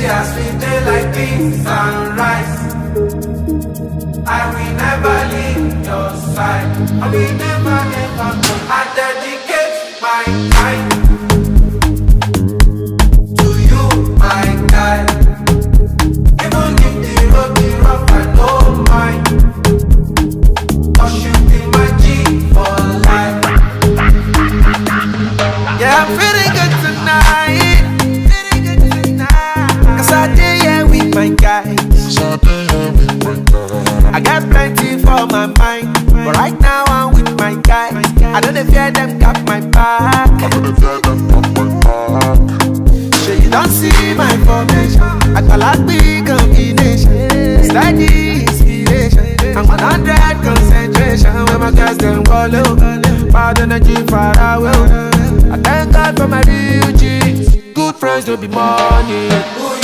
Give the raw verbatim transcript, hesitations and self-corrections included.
see as we dey like beans and rice. I will never leave your side. I will never, never go. I dedicate my time to you, my guy. Even if the road be rough, I don't mind. Cause you be my G for life. Yeah, I'm feeling good tonight. Feeling good tonight. Cause I did here with my guys. I got plenty for my mind, but right now I'm with my guys. I don't fear them got my back. I don't fear them got my back. So you don't see my formation. I got like big combination. Steady inspiration. I'm one hundred concentration. When my guys them go low, bad energy far away. I thank God for my real G's. Good friends don't be money.